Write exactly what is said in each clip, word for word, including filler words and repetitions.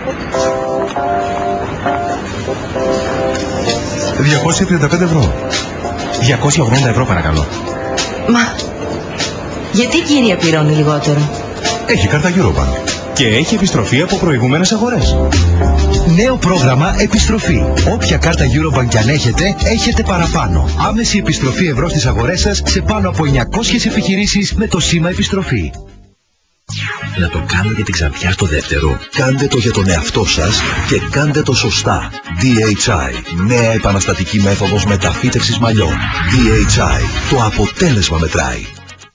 διακόσια τριάντα πέντε ευρώ. διακόσια ογδόντα ευρώ παρακαλώ. Μα, γιατί κύριε πληρώνει λιγότερο? Έχει κάρτα Eurobank και έχει επιστροφή από προηγούμενες αγορές. Νέο πρόγραμμα επιστροφή. Όποια κάρτα Eurobank κι αν έχετε, έχετε παραπάνω. Άμεση επιστροφή ευρώ στις αγορές σας σε πάνω από εννιακόσιες επιχειρήσεις με το σήμα επιστροφή. Να το κάνετε την Ξαντιά στο δεύτερο. Κάντε το για τον εαυτό σας και κάντε το σωστά. ντι έιτς άι. Νέα επαναστατική μέθοδος μεταφύτευσης μαλλιών. ντι έιτς άι. Το αποτέλεσμα μετράει.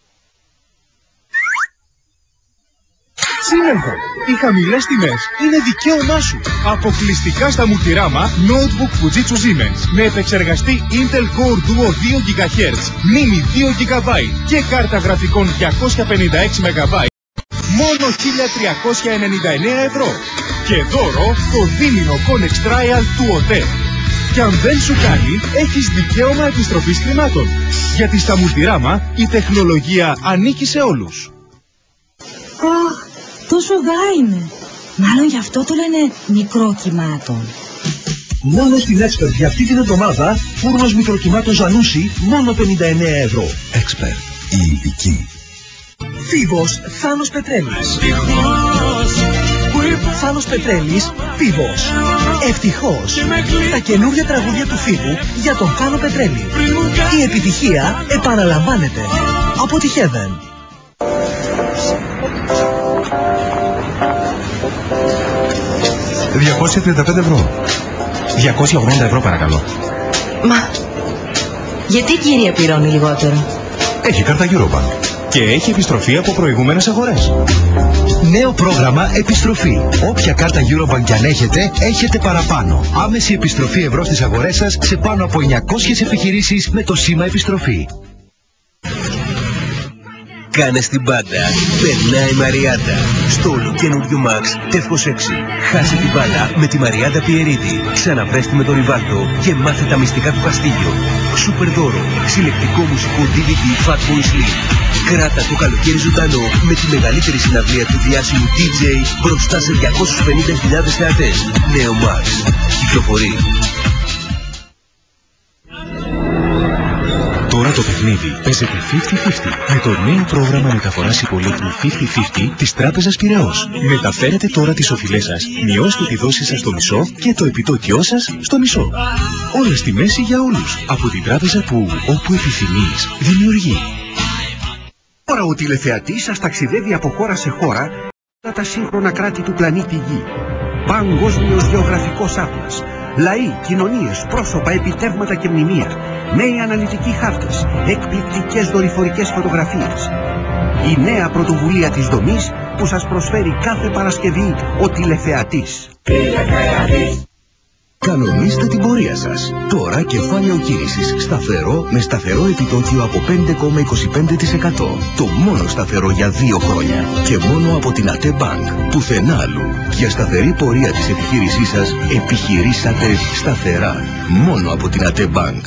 Σύνελθον, οι χαμηλές τιμές είναι δικαίωμά σου. Αποκλειστικά στα Multirama Notebook Fujitsu Siemens με επεξεργαστή Intel Core Duo δύο γιγαχέρτζ, μίνι δύο τζι μπι και κάρτα γραφικών διακόσια πενήντα έξι μεγαμπάιτ. Μόνο χίλια τριακόσια ενενήντα εννέα ευρώ. Και δώρο το δίμηνο Connex Trial του ΟΤΕ. Και αν δεν σου κάνει, έχεις δικαίωμα επιστροφής χρημάτων. Γιατί στα Multirama η τεχνολογία ανήκει σε όλους. Αχ, τόσο γά είναι. Μάλλον γι' αυτό το λένε μικρόκυμάτων. Μόνο στην Expert για αυτή την εβδομάδα, φούρνος μικροκυμάτων Ζανούσι, μόνο πενήντα εννέα ευρώ. Expert, η ειδική. Φίβος Θάνος Πετρέλης. Θάνος Πετρέλης, Φίβος. Ευτυχώς. Τα καινούργια τραγούδια του Φίβου για τον Θάνο Πετρέλη. Η επιτυχία επαναλαμβάνεται. Από τη Heaven. διακόσια τριάντα πέντε ευρώ. διακόσια ογδόντα ευρώ παρακαλώ. Μα, γιατί κύριε πληρώνει λιγότερο? Έχει κάρτα Eurobank και έχει επιστροφή από προηγούμενες αγορές. Νέο πρόγραμμα επιστροφή. Όποια κάρτα Eurobank κι αν έχετε, έχετε παραπάνω. Άμεση επιστροφή ευρώ στις αγορές σας σε πάνω από εννιακόσιες επιχειρήσεις με το σήμα επιστροφή. Κάνε στην πάντα. Περνάει η Μαριάντα. Στο ολοκένουργιο Max τεύχος έξι. Χάσε την μπάλα με τη Μαριάντα Πιερίδη. Ξαναβρέστη με τον Ριβάλτο και μάθε τα μυστικά του Καστίγιο. Σούπερ δώρο. Συλλεκτικό μουσικό ντι βι ντι Fatboy Slim. Κράτα το καλοκαίρι ζωντανό με τη μεγαλύτερη συναυλία του διάσημου ντι τζέι μπροστά σε διακόσιες πενήντα χιλιάδες θεατές. Νέο Max. Κυκλοφορεί. Τώρα το παιχνίδι παίζεται πενήντα πενήντα με το νέο πρόγραμμα μεταφοράς υπολείπου πενήντα πενήντα της Τράπεζας Πειραιώς. Μεταφέρετε τώρα τις οφειλές σας, μειώστε τη δόση σας στο μισό και το επιτόκιό σας στο μισό. Όλα στη μέση για όλους. Από την τράπεζα που, όπου επιθυμείς, δημιουργεί. Τώρα ο τηλεθεατής σας ταξιδεύει από χώρα σε χώρα για τα σύγχρονα κράτη του πλανήτη Γη. Παγκόσμιος γεωγραφικός άτλας. Λαοί, κοινωνίες, πρόσωπα, επιτεύγματα και μνημεία. Νέοι αναλυτικοί χάρτες. Εκπληκτικές δορυφορικές φωτογραφίες. Η νέα πρωτοβουλία της δομής που σας προσφέρει κάθε Παρασκευή ο τηλεθεατής. Τηλεθεατής. Κανονίστε την πορεία σας. Τώρα κεφάλαιο κίνησης σταθερό με σταθερό επιτόκιο από πέντε κόμμα είκοσι πέντε τοις εκατό. Το μόνο σταθερό για δύο χρόνια. Και μόνο από την ΑΤΕ Bank. Πουθενά αλλού. Για σταθερή πορεία της επιχείρησής σας επιχειρήσατε σταθερά. Μόνο από την ΑΤΕ Bank.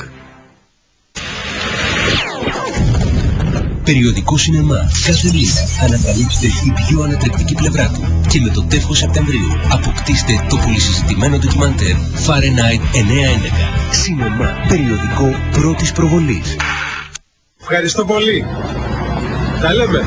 Περιοδικό σινεμά. Κάθε μήνα ανακαλύψτε η πιο ανατρεπτική πλευρά του. Και με το τεύχος Σεπτεμβρίου αποκτήστε το πολυσυζητημένο ντοκιμαντέρ Fahrenheit εννιακόσια έντεκα. Σινεμά. Περιοδικό πρώτης προβολής. Ευχαριστώ πολύ. Τα λέμε.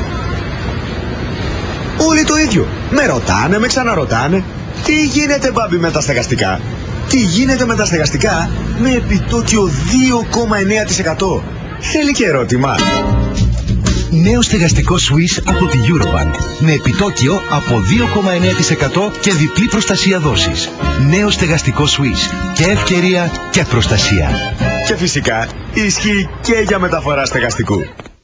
Όλοι το ίδιο. Με ρωτάνε, με ξαναρωτάνε. Τι γίνεται, μπάμπη, με τα στεγαστικά? Τι γίνεται με τα στεγαστικά με επιτόκιο δύο κόμμα εννέα τοις εκατό? Θέλει και ερώτημα. Νέο στεγαστικό Swiss από τη Eurobank με επιτόκιο από δύο κόμμα εννέα τοις εκατό και διπλή προστασία δόσης. Νέο στεγαστικό Swiss. Και ευκαιρία και προστασία. Και φυσικά ισχύει και για μεταφορά στεγαστικού.